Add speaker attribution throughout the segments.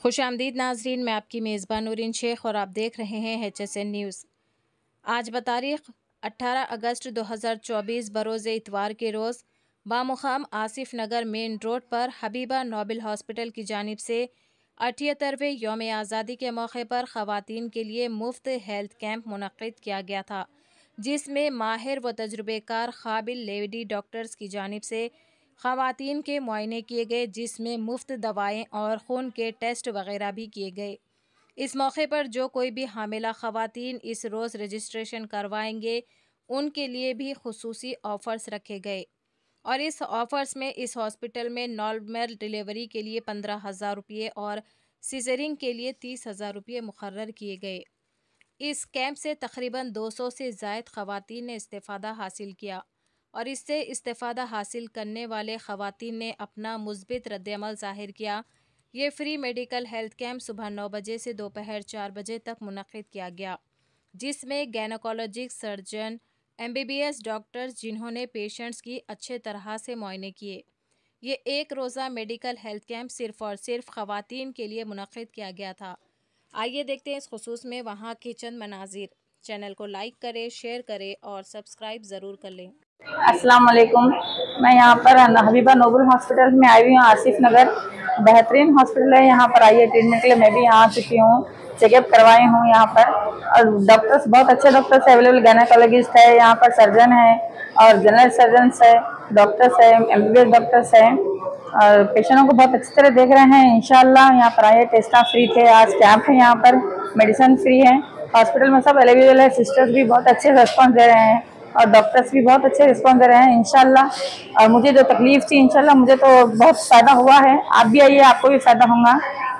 Speaker 1: खुशामदीद नाजरीन, मैं आपकी मेज़बान नूरीन शेख और आप देख रहे हैं HSN न्यूज़। आज बतारीख 18 अगस्त 2024 बरोज़ इतवार के रोज़ बामुकाम आसिफ नगर मेन रोड पर हबीबा नोबल हॉस्पिटल की जानिब से 78वें यौम आज़ादी के मौके पर ख़वातीन के लिए मुफ्त हेल्थ कैंप मुनक़्क़िद किया गया था, जिसमें माहिर व तजुर्बेकार काबिल लेडी डॉक्टर्स की जानिब से ख़वातीन के मुआयने किए गए, जिसमें मुफ्त दवाएँ और खून के टेस्ट वगैरह भी किए गए। इस मौके पर जो कोई भी हामिला ख़वातीन इस रोज़ रजिस्ट्रेशन करवाएंगे, उनके लिए भी खुसूसी ऑफ़र्स रखे गए और इस ऑफ़र्स में इस हॉस्पिटल में नॉर्मल डिलीवरी के लिए 15,000 रुपये और सीज़रिंग के लिए 30,000 रुपये मुकर्रर किए गए। इस कैंप से तकरीबन 200 से ज़ायद ख़वातीन ने इस्तेफ़ादा हासिल किया और इससे इस्तेफ़ादा हासिल करने वाले ख़वातीन ने अपना मुस्बित रद्द-ए-अमल ज़ाहिर किया। ये फ्री मेडिकल हेल्थ कैंप सुबह 9 बजे से दोपहर 4 बजे तक मुनक़्क़िद किया गया, जिसमें गैनोकोलॉजिस्ट सर्जन, MBBS डॉक्टर्स जिन्होंने पेशेंट्स की अच्छे तरह से मुआयने किए। ये एक रोज़ा मेडिकल हेल्थ कैंप सिर्फ़ और सिर्फ ख़वातीन के लिए मुनक़्क़िद किया गया था। आइए देखते हैं इस खुसूस में वहाँ के चंद मनाज़िर। चैनल को लाइक करें, शेयर करें और सब्सक्राइब ज़रूर कर लें।
Speaker 2: अस्सलाम वालेकुम। मैं यहाँ पर हबीबा नोबल हॉस्पिटल में आई हुई हूँ। आसिफ नगर बेहतरीन हॉस्पिटल है। यहाँ पर आइए ट्रीटमेंट के लिए। मैं भी यहाँ आ चुकी हूँ, चेकअप करवाई हूँ यहाँ पर, और डॉक्टर्स बहुत अच्छे डॉक्टर्स अवेलेबल। गायनेकोलॉजिस्ट है यहाँ पर, सर्जन है और जनरल सर्जन्स है, डॉक्टर्स है, MBBS डॉक्टर्स हैं और पेशेंटों को बहुत अच्छी तरह देख रहे हैं। इंशाल्लाह यहाँ पर आइए। टेस्टा फ्री थे, आज कैंप है यहाँ पर, मेडिसिन फ्री है। हॉस्पिटल में सब अवेलेबल है। सिस्टर्स भी बहुत अच्छे रिस्पॉन्स दे रहे हैं और डॉक्टर्स भी बहुत अच्छे रिस्पॉन्स दे रहे हैं इंशाल्लाह। और मुझे जो तकलीफ थी इंशाल्लाह मुझे तो बहुत फ़ायदा हुआ है। आप भी आइए, आपको भी फ़ायदा होगा।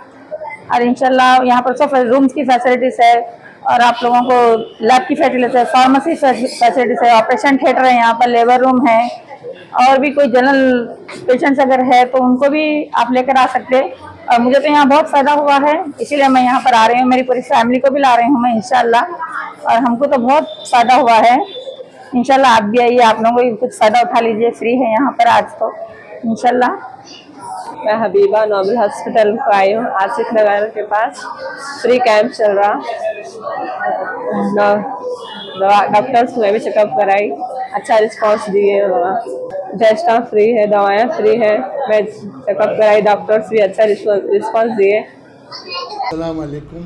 Speaker 2: और इंशाल्लाह यहाँ पर सब रूम्स की फैसिलिटीज़ है और आप लोगों को लैब की फैसिलिटीज़ है, फार्मेसी फैसिलिटीज़ है, ऑपरेशन थिएटर है यहाँ पर, लेबर रूम है और भी कोई जनरल पेशेंट्स अगर है तो उनको भी आप लेकर आ सकते हैं। और मुझे तो यहाँ बहुत फ़ायदा हुआ है, इसीलिए मैं यहाँ पर आ रही हूँ। मेरी पूरी फैमिली को भी ला रही हूँ मैं इंशाल्लाह, और हमको तो बहुत फ़ायदा हुआ है। इंशाल्लाह आप भी आइए, आप लोगों को भी कुछ फ़ायदा उठा लीजिए। फ्री है यहाँ पर आज तो इंशाल्लाह।
Speaker 3: मैं हबीबा नोबल हॉस्पिटल को आई हूँ, आसिफ नगर के पास। फ्री कैंप चल रहा, डॉक्टर्स ने भी चेकअप कराई, अच्छा रिस्पांस दिए। टेस्टा फ्री है, दवाएं फ्री है, मैं चेकअप कराई, डॉक्टर्स भी अच्छा रिस्पांस दिए।
Speaker 4: अस्सलाम वालेकुम,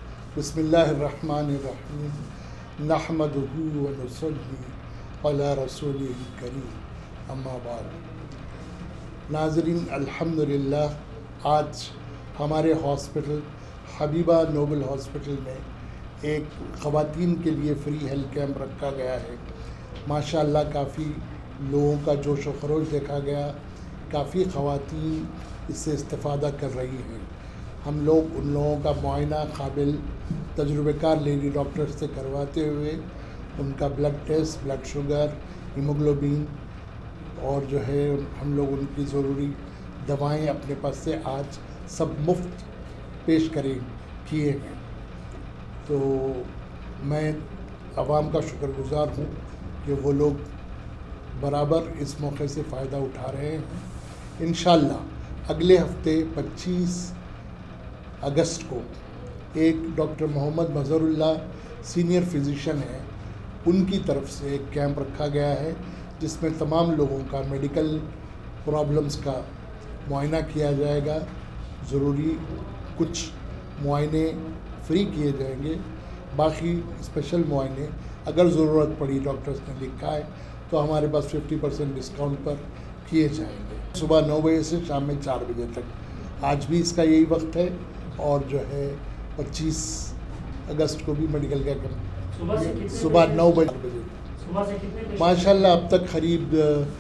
Speaker 4: बिस्मिल्लाहिर्रहमानिर्रहीम, नहमदुहु व नुसल्ली अला रसूलिल करीम, अम्मा बाद। नाज़रीन, अल्हम्दुलिल्लाह आज हमारे हॉस्पिटल हबीबा नोबल हॉस्पिटल में एक ख़वातीन के लिए फ्री हेल्थ कैंप रखा गया है। माशाअल्लाह काफ़ी लोगों का जोश व खरोश देखा गया, काफ़ी ख़वातीन इससे इस्तेफ़ादा कर रही हैं। हम लोग उन लोगों का मुआयना काबिल तजुर्बेकार लेडी डॉक्टर से करवाते हुए उनका blood test, blood sugar, haemoglobin और जो है हम लोग उनकी ज़रूरी दवाएं अपने पास से आज सब मुफ्त पेश किए हैं। तो मैं अवाम का शुक्रगुज़ार हूँ कि वो लोग बराबर इस मौके से फ़ायदा उठा रहे हैं। इंशाअल्लाह अगले हफ्ते 25 अगस्त को एक doctor Mohammad Mazharullah senior physician है, उनकी तरफ से एक कैंप रखा गया है जिसमें तमाम लोगों का मेडिकल प्रॉब्लम्स का मुआयना किया जाएगा। ज़रूरी कुछ मुआयने फ्री किए जाएंगे, बाकी स्पेशल मुआयने अगर ज़रूरत पड़ी, डॉक्टर्स ने लिखा है तो हमारे पास 50% डिस्काउंट पर किए जाएंगे। सुबह 9 बजे से शाम में 4 बजे तक आज भी इसका यही वक्त है। और जो है 25 अगस्त को भी मेडिकल का कैंप सुबह 9 बजे। माशाल्लाह अब तक करीब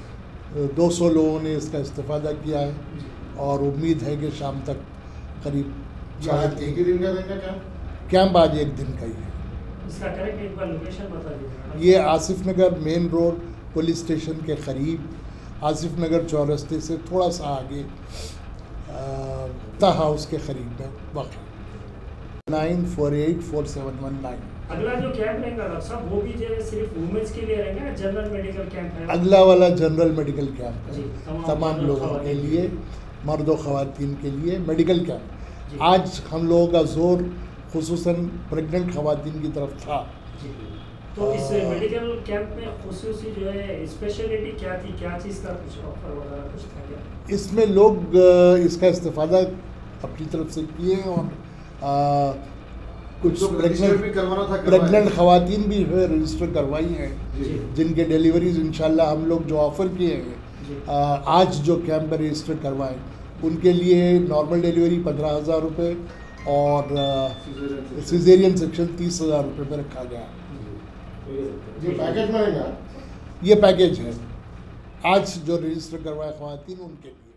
Speaker 4: 200 लोगों ने इसका इस्तेफ़ादा किया है और उम्मीद है कि शाम तक करीब
Speaker 5: एक ही दिन का रहेगा
Speaker 4: कैंप आज एक दिन का ही है।
Speaker 5: इसका करेक्ट एक बार लोकेशन बता दीजिए।
Speaker 4: ये Asif Nagar main road police station के करीब, आसिफ नगर चौरस्ते से थोड़ा सा आगे हाउस के करीब में वाक़ई। 94847119।
Speaker 5: अगला जो कैंप रहेगा डॉक्टर साहब, वो भी जो है सिर्फ वुमेन्स के लिए रहेगा, जनरल मेडिकल कैंप है?
Speaker 4: अगला वाला जनरल मेडिकल कैंप है, तमाम लोगों के लिए, मर्द व ख़वातीन के लिए मेडिकल कैंप। आज हम लोगों का जोर खुसूसन प्रेग्नेंट ख़वातीन की तरफ था।
Speaker 5: तो इस मेडिकल कैंप में खुसूसी जो है स्पेशलिटी क्या थी, क्या चीज़ का कुछ ऑफर वगैरह कुछ था क्या?
Speaker 4: इसमें लोग इसका इस्तेफादा अपनी तरफ से किए और कुछ प्रेग्नेंट ख़वातीन भी रजिस्टर करवाई हैं, जिनके डिलीवरीज इंशाल्लाह हम लोग जो ऑफ़र किए हैं आज जो कैंप में रजिस्टर करवाएं उनके लिए नॉर्मल डिलीवरी 15,000 रुपये और सिजेरियन सेक्शन 30,000 रुपये में रखा गया। ये पैकेज है आज जो रजिस्टर करवाए ख़वातीन उनके लिए।